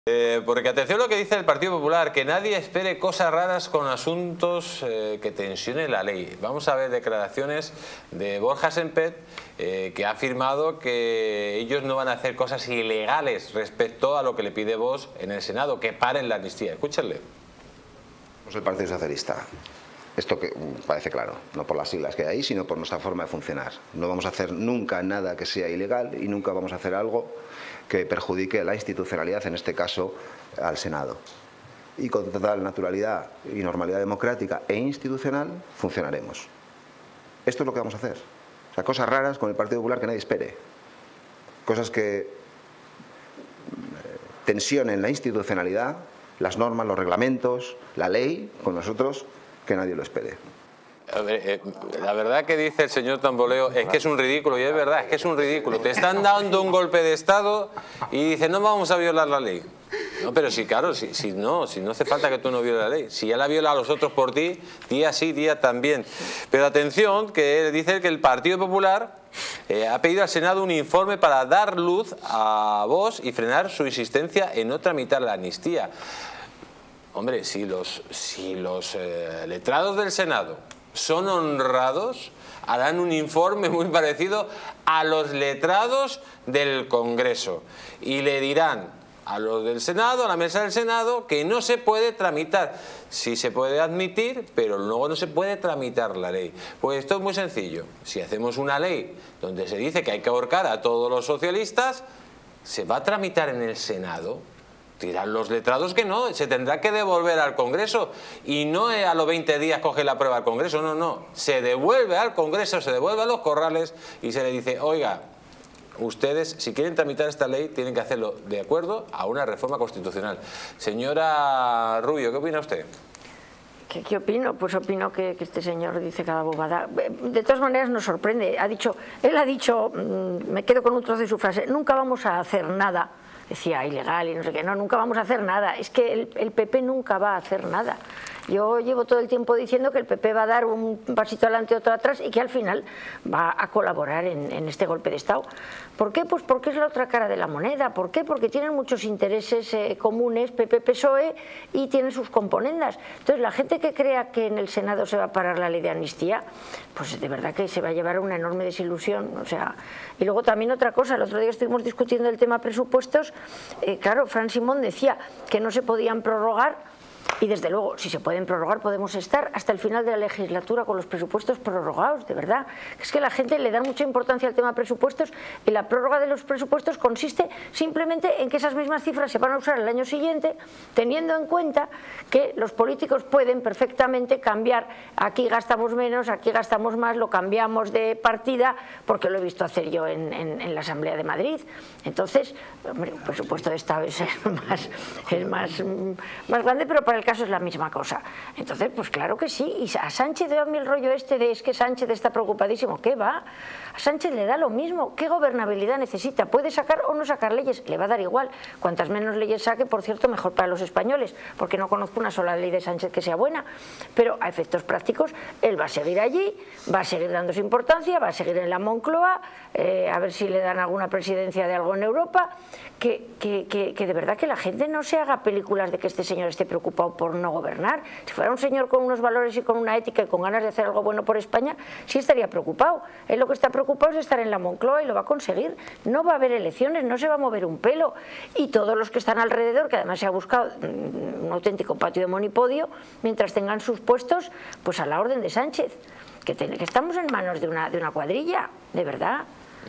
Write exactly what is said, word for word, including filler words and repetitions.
Eh, porque atención a lo que dice el Partido Popular, que nadie espere cosas raras con asuntos eh, que tensionen la ley. Vamos a ver declaraciones de Borja Semper, eh, que ha afirmado que ellos no van a hacer cosas ilegales respecto a lo que le pide Vox en el Senado, que paren la amnistía. Escúchenle. Pues el Partido Socialista. Esto que parece claro, no por las siglas que hay ahí, sino por nuestra forma de funcionar. No vamos a hacer nunca nada que sea ilegal y nunca vamos a hacer algo que perjudique la institucionalidad, en este caso al Senado. Y con total naturalidad y normalidad democrática e institucional funcionaremos. Esto es lo que vamos a hacer. O sea, cosas raras con el Partido Popular que nadie espere. Cosas que tensionen la institucionalidad, las normas, los reglamentos, la ley, con nosotros, que nadie lo espere. A ver, eh, la verdad que dice el señor Tamboleo es que es un ridículo, y es verdad, es que es un ridículo. Te están dando un golpe de Estado y dices, no vamos a violar la ley. No, pero sí, claro, si, si no, si no hace falta que tú no violes la ley. Si ya la viola a los otros por ti, día sí, día también. Pero atención, que dice que el Partido Popular eh, ha pedido al Senado un informe para dar luz a Vox y frenar su insistencia en no tramitar la amnistía. Hombre, si los, si los eh, letrados del Senado son honrados, harán un informe muy parecido a los letrados del Congreso y le dirán a los del Senado, a la mesa del Senado, que no se puede tramitar. Sí se puede admitir, pero luego no se puede tramitar la ley. Pues esto es muy sencillo. Si hacemos una ley donde se dice que hay que ahorcar a todos los socialistas, ¿se va a tramitar en el Senado? Dirán los letrados que no, se tendrá que devolver al Congreso y no a los veinte días coge la prueba al Congreso, no, no, se devuelve al Congreso, se devuelve a los corrales y se le dice, oiga, ustedes si quieren tramitar esta ley tienen que hacerlo de acuerdo a una reforma constitucional. Señora Rubio, ¿qué opina usted? ¿Qué, ¿Qué opino? Pues opino que, que este señor dice cada bobada. De todas maneras nos sorprende, ha dicho, él ha dicho, me quedo con un trozo de su frase, nunca vamos a hacer nada. Decía ilegal y no sé qué, no, nunca vamos a hacer nada, es que el, el P P nunca va a hacer nada. Yo llevo todo el tiempo diciendo que el P P va a dar un pasito adelante y otro atrás y que al final va a colaborar en, en este golpe de Estado. ¿Por qué? Pues porque es la otra cara de la moneda. ¿Por qué? Porque tienen muchos intereses eh, comunes, P P P S O E, y tienen sus componendas. Entonces la gente que crea que en el Senado se va a parar la ley de amnistía, pues de verdad que se va a llevar una enorme desilusión. O sea, y luego también otra cosa, el otro día estuvimos discutiendo el tema presupuestos. Eh, claro, Fran Simón decía que no se podían prorrogar y desde luego, si se pueden prorrogar, podemos estar hasta el final de la legislatura con los presupuestos prorrogados, de verdad. Es que la gente le da mucha importancia al tema presupuestos y la prórroga de los presupuestos consiste simplemente en que esas mismas cifras se van a usar el año siguiente, teniendo en cuenta que los políticos pueden perfectamente cambiar, aquí gastamos menos, aquí gastamos más, lo cambiamos de partida, porque lo he visto hacer yo en, en, en la Asamblea de Madrid. Entonces, hombre, un presupuesto de Estado es más, es más, más grande, pero para el caso es la misma cosa. Entonces, pues claro que sí. Y a Sánchez da a mí el rollo este de es que Sánchez está preocupadísimo. ¿Qué va? A Sánchez le da lo mismo. ¿Qué gobernabilidad necesita? ¿Puede sacar o no sacar leyes? Le va a dar igual. Cuantas menos leyes saque, por cierto, mejor para los españoles, porque no conozco una sola ley de Sánchez que sea buena. Pero a efectos prácticos, él va a seguir allí, va a seguir dándose importancia, va a seguir en la Moncloa, eh, a ver si le dan alguna presidencia de algo en Europa. Que, que, que, que de verdad que la gente no se haga películas de que este señor esté preocupado por no gobernar. Si fuera un señor con unos valores y con una ética y con ganas de hacer algo bueno por España, sí estaría preocupado. Él lo que está preocupado es estar en la Moncloa y lo va a conseguir. No va a haber elecciones, no se va a mover un pelo. Y todos los que están alrededor, que además se ha buscado un auténtico patio de monipodio, mientras tengan sus puestos, pues a la orden de Sánchez. Que, ten, que estamos en manos de una, de una cuadrilla, de verdad.